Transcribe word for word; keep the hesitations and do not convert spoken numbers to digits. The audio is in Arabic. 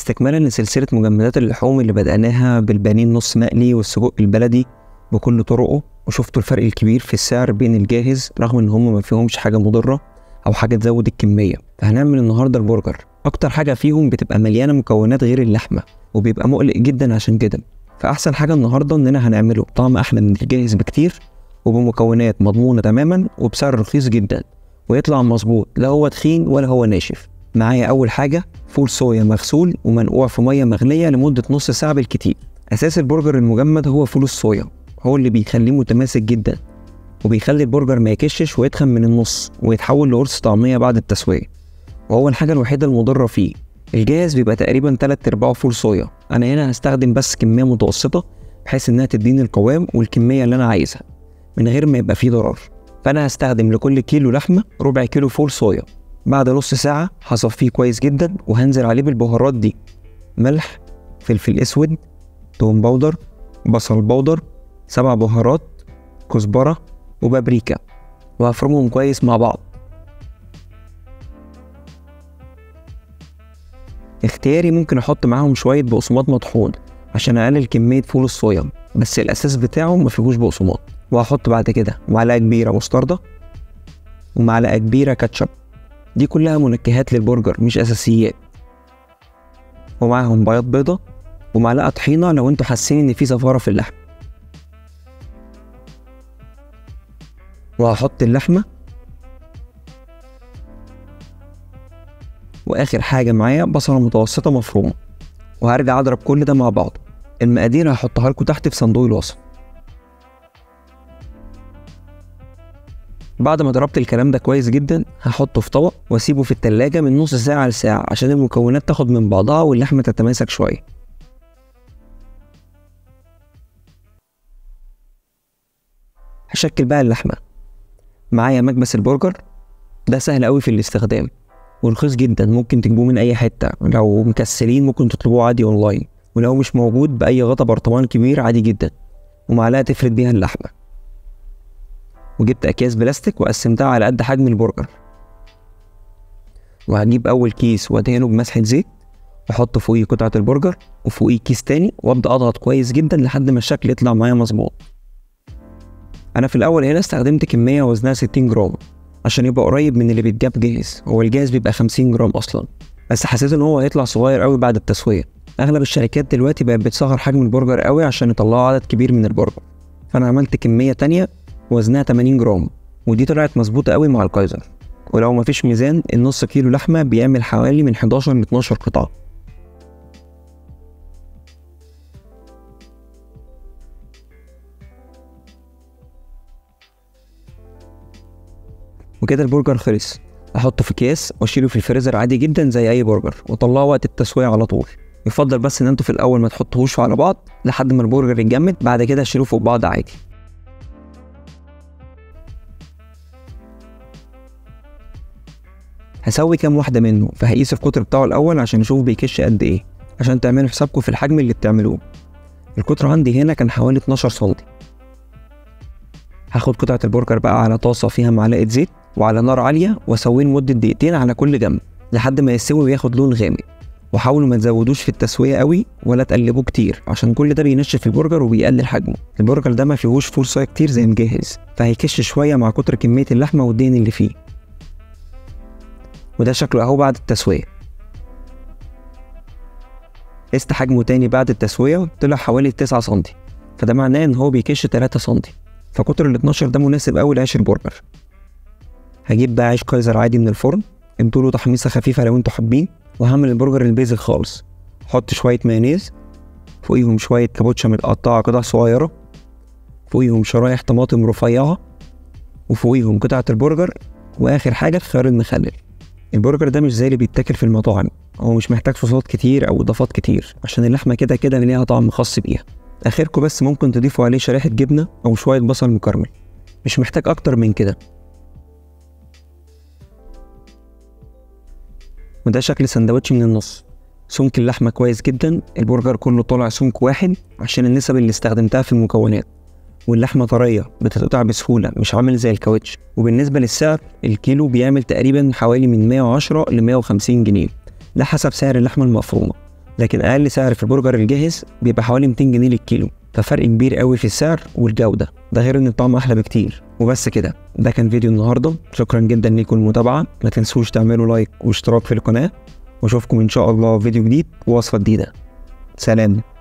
استكمالا لسلسلة مجمدات اللحوم اللي بدأناها بالبانيه النص مقلي والسجق البلدي بكل طرقه، وشفتوا الفرق الكبير في السعر بين الجاهز رغم ان هم ما فيهمش حاجة مضرة او حاجة تزود الكمية. فهنعمل النهاردة البرجر. اكتر حاجة فيهم بتبقى مليانة مكونات غير اللحمة وبيبقى مقلق جدا عشان كده، فاحسن حاجة النهاردة اننا هنعمله بطعم احلى من الجاهز بكتير وبمكونات مضمونة تماما وبسعر رخيص جدا، ويطلع مظبوط لا هو تخين ولا هو ناشف. معايا اول حاجة فول صويا مغسول ومنقوع في مية مغلية لمدة نص ساعة بالكتير. اساس البرجر المجمد هو فول الصويا، هو اللي بيخليه متماسك جدا وبيخلي البرجر ما يكشش ويتخن من النص ويتحول لقرص طعمية بعد التسوية، وهو الحاجة الوحيدة المضرة فيه. الجاهز بيبقى تقريبا تلات ارباعه فول صويا، انا هنا هستخدم بس كمية متوسطة بحيث انها تديني القوام والكمية اللي انا عايزها من غير ما يبقى فيه ضرر. فانا هستخدم لكل كيلو لحمة ربع كيلو فول صويا. بعد نص ساعة هصفيه كويس جدا وهنزل عليه بالبهارات دي: ملح، فلفل اسود، توم باودر، بصل باودر، سبع بهارات، كزبرة وبابريكا، وهفرمهم كويس مع بعض. اختياري ممكن احط معاهم شوية بقسماط مطحون عشان اقلل كمية فول الصويا، بس الاساس بتاعه ما فيهوش بقسماط. وهحط بعد كده معلقة كبيرة مستردة ومعلقة كبيرة كاتشب، دي كلها منكهات للبرجر مش اساسيات، ومعاهم بياض بيضة ومعلقة طحينة لو انتوا حاسين ان في زفارة في اللحم. وهحط اللحمة، واخر حاجة معايا بصلة متوسطة مفرومة، وهرجع اضرب كل ده مع بعض. المقادير هحطها لكم تحت في صندوق الوصف. بعد ما ضربت الكلام ده كويس جدا هحطه في طبق واسيبه في التلاجة من نص ساعة لساعة عشان المكونات تاخد من بعضها واللحمة تتماسك شوية. هشكل بقى اللحمة. معايا مكبس البرجر، ده سهل قوي في الاستخدام ورخيص جدا، ممكن تجيبوه من اي حتة. لو مكسلين ممكن تطلبوه عادي اونلاين، ولو مش موجود باي غطا برطمان كبير عادي جدا. ومعلقة تفرد بيها اللحمة. وجبت اكياس بلاستيك وقسمتها على قد حجم البرجر. وهجيب اول كيس وادهنه بمسحة زيت واحط فوقيه قطعة البرجر وفوقيه كيس تاني، وابدا اضغط كويس جدا لحد ما الشكل يطلع معايا مظبوط. انا في الاول هنا استخدمت كمية وزنها ستين جرام عشان يبقى قريب من اللي بيتجاب جاهز، هو الجاهز بيبقى خمسين جرام اصلا، بس حسيت ان هو هيطلع صغير قوي بعد التسوية. اغلب الشركات دلوقتي بقت بتصغر حجم البرجر قوي عشان يطلعوا عدد كبير من البرجر، فانا عملت كمية تانية وزنها تمانين جرام، ودي طلعت مظبوطة قوي مع الكايزر. ولو مفيش ميزان النص كيلو لحمة بيعمل حوالي من حداشر ل اتناشر قطعة. وكده البرجر خلص. احطه في اكياس واشيله في الفريزر عادي جدا زي اي برجر، وطلعه وقت التسوية على طول. يفضل بس ان انتوا في الاول ما تحطوهوش على بعض لحد ما البرجر يتجمد، بعد كده اشيلوه فوق بعض عادي. هسوي كام واحدة منه فهقيس القطر بتاعه الاول عشان اشوف بيكش قد ايه، عشان تعملوا حسابكم في الحجم اللي بتعملوه. القطر عندي هنا كان حوالي اتناشر سنتي. هاخد قطعة البرجر بقى على طاسة فيها معلقة زيت وعلى نار عالية واسويه لمدة دقيقتين على كل جنب لحد ما يستوي وياخد لون غامق. وحاولوا ما تزودوش في التسوية قوي ولا تقلبوه كتير عشان كل ده بينشف البرجر وبيقلل حجمه. البرجر ده ما فيهوش فول صويا كتير زي الجاهز، فهيكش شوية مع كتر كمية اللحمة والدهن اللي فيه. وده شكله اهو بعد التسوية. قست حجمه تاني بعد التسوية طلع حوالي تسعة سنتي، فده معناه ان هو بيكش تلاتة سنتي، فقطر ال اتناشر ده مناسب قوي لعيش البرجر. هجيب بقى عيش كايزر عادي من الفرن، ادوله تحميصة خفيفة لو انتوا حابين، وهعمل البرجر البيزك خالص. احط شوية مايونيز، فوقيهم شوية كابوتشا متقطعة قطع صغيرة، فوقيهم شرايح طماطم رفيعة، وفوقيهم قطعة البرجر، واخر حاجة الخيار المخلل. البرجر ده مش زي اللي بيتاكل في المطاعم، هو مش محتاج صوصات كتير او اضافات كتير عشان اللحمة كده كده ليها طعم خاص بيها. اخركم بس ممكن تضيفوا عليه شريحة جبنة او شوية بصل مكرمل، مش محتاج اكتر من كده. وده شكل سندوتش من النص. سمك اللحمة كويس جدا، البرجر كله طالع سمك واحد عشان النسب اللي استخدمتها في المكونات، واللحمة طرية بتتقطع بسهولة مش عامل زي الكاوتش. وبالنسبة للسعر الكيلو بيعمل تقريبا حوالي من مية وعشرة ل مية وخمسين جنيه، ده حسب سعر اللحمة المفرومة. لكن اقل سعر في البرجر الجاهز بيبقى حوالي مئتين جنيه للكيلو، ففرق كبير قوي في السعر والجوده، ده غير ان الطعم احلى بكتير. وبس كده، ده كان فيديو النهارده، شكرا جدا ليكم المتابعه، ما تنسوش تعملوا لايك واشتراك في القناه، واشوفكم ان شاء الله في فيديو جديد ووصفه جديده. سلام.